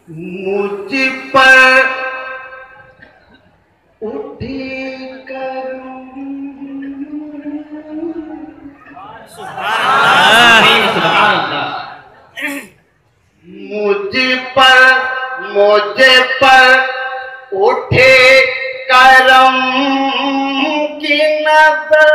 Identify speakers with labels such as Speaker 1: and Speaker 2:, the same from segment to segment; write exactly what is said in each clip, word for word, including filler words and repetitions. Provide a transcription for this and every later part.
Speaker 1: मुझ पर उठी कर मुझ पर मुझे पर उठे करम की नजर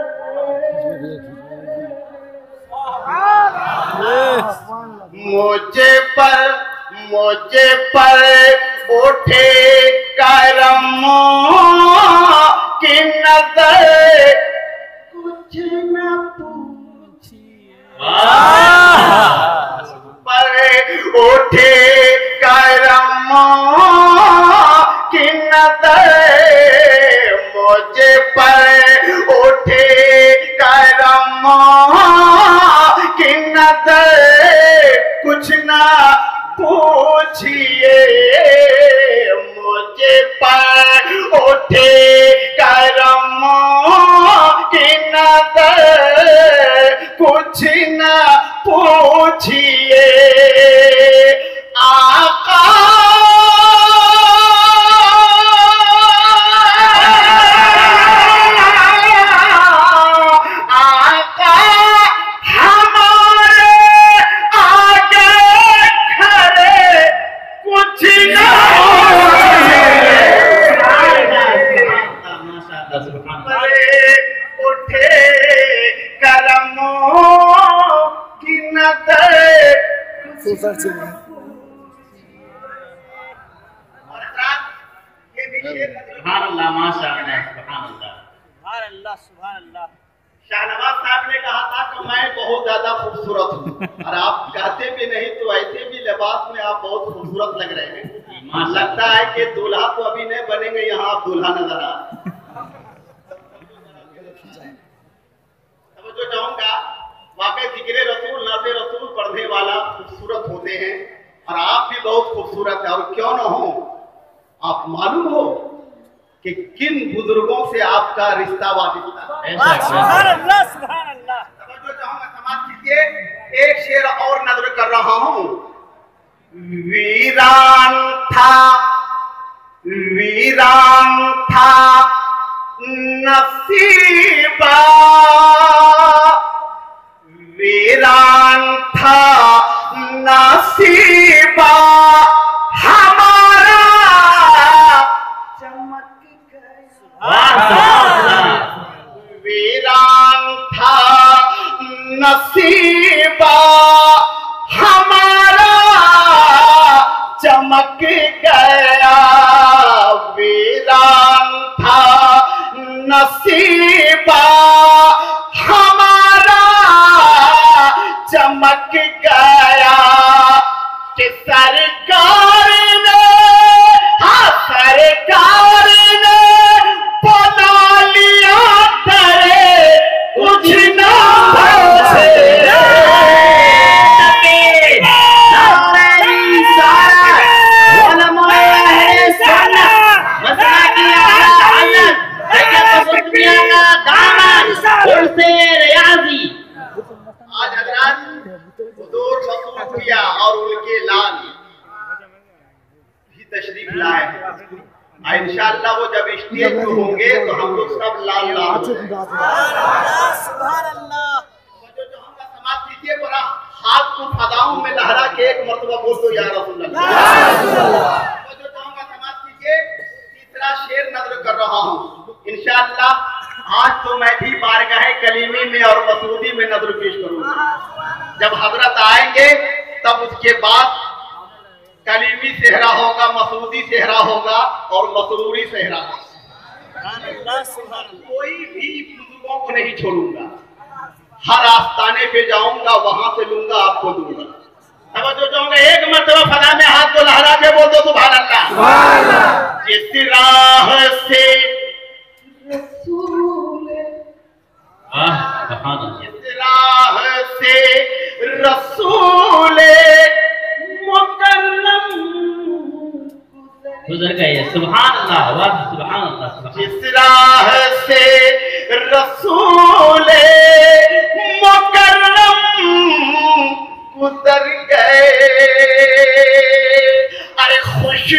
Speaker 1: मुझे पर मुझे पर उठे करम की नजर कुछ न पूछिए पर उठे करम की नजर मुझे पर उठे करम की नजर कुछ ना पूछिए मुझे पर उठे करम की नजर कुछ ना पूछिए आका शाहनवाज साहब ने कहा था कि मैं बहुत ज्यादा खूबसूरत हूँ और आप कहते भी नहीं तो ऐसे भी लिबास में आप बहुत खूबसूरत लग रहे हैं। लगता है कि दूल्हा तो अभी नहीं बनेंगे, यहाँ आप दूल्हा नजर आ तो जो चाहूंगा वाकई जिक्र रसूल नाते रसूल पढ़ने वाला खूबसूरत होते हैं और आप भी बहुत खूबसूरत है। और क्यों न हो, आप मालूम हो कि किन बुजुर्गों से आपका रिश्ता वाबिस्ता है। सुभान अल्लाह सुभान अल्लाह। तवज्जो चाहूंगा, समाज कीजिए, एक शेर और नजर कर रहा हूं। वीरान था वीरान था नसीबा वीरान था नसीबा हमारा चमक वीरान था नसीबा हमारा चमक गया वीरान था नसीबा हमारा चमक गया कि सरकार ने हाँ सरकार ने बना लिया करे कुछ ना आज हजरात हुजूर मसूफिया और उनके लाल भी तशरीफ लाए हैं। इंशाअल्लाह वो जब स्टेज पे होंगे तो हम लोग सब लाल लाल सुभान अल्लाह। जो चाहूंगा समाज कीजिए, बड़ा हाथ को फदाओं में लहरा के एक मर्तबा बोल दो या रसूल अल्लाह। जो चाहूंगा समाज कीजिए, तीसरा शेर नजर कर रहा हूँ इंशाअल्लाह। आज तो मैं भी बारगाह कलीमी में और मसूदी में नजर पेश करूंगा। जब हजरत आएंगे तब उसके बाद कलीमी सेहरा होगा, मसूदी सेहरा होगा और मसरूरी सेहरा होगा। कोई भी बुजुर्गों को नहीं छोड़ूंगा, हर आस्ताने पे जाऊंगा, वहां से लूंगा, आपको दूंगा। अब जो चाहूंगा एक मरतबा फना में हाथ को लहरा के बोल दो सुभान अल्लाह। जिस राह से जिस राह से रसूल मुकर्रम गुजर गए सुभान अल्लाह वाह सुभान अल्लाह। जिस राह से रसूल मुकर्रम गुजर गए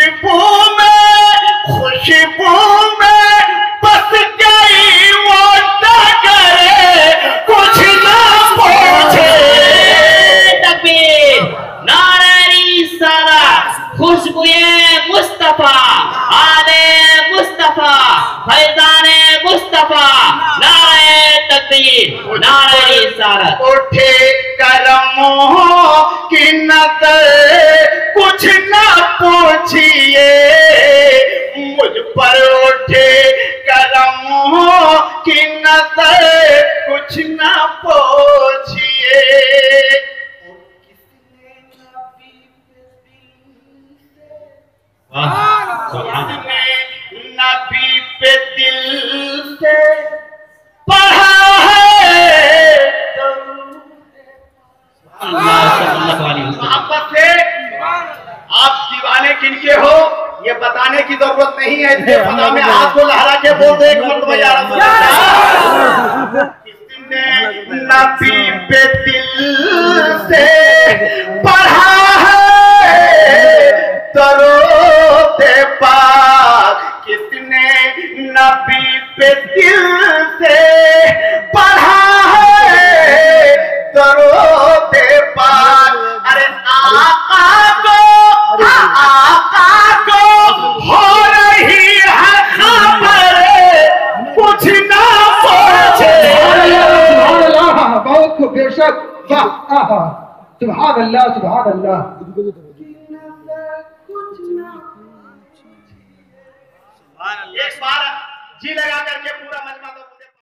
Speaker 1: खुशबू में खुशबू में बस गई वो डगरे, कुछ ना पूछे।
Speaker 2: तकबीर, नारे रिसालत, खुशबुए मुस्तफा, आले मुस्तफा, फैजाने मुस्तफा, नारे तकबीर, नारे रिसालत।
Speaker 1: उठे करमों की नजर कुछ ना पूछिए, मुझ पर उठे करमों की नजर कुछ ना पूछिए। किसने नबी पे दिल से पढ़ा है मोहब्बत से। आप दीवाने किनके हो ये बताने की जरूरत नहीं है, इसलिए फजा में हाथ को लहरा के बोल दे एक मर्तबा या रसूल अल्लाह। किसने नबी पे दिल से पढ़ा है दरूद पाक, किसने नबी पे दिल से पढ़ा है दरूद पाक। अरे आका को आका को हो रही है खबर, कुछ ना पूछे।
Speaker 3: सुभान अल्लाह, बहुत खूब, बेशक, वाह, आहा, सुभान अल्लाह, सुभान अल्लाह।
Speaker 1: एक बार जी लगा करके पूरा मजमा